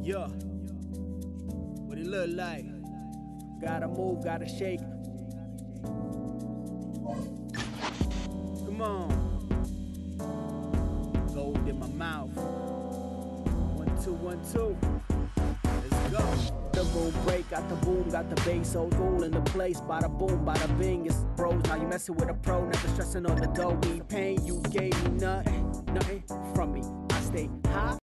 Yeah, what it look like? Gotta move, gotta shake. Come on. Gold in my mouth. 1, 2, 1, 2. Let's go. The boom break, got the boom, got the bass, old school in the place. Bada boom, bada bing, it's bros. Now you messing with a pro, never stressing on the dough. Need pain, you gave me nothing from me. I stay high,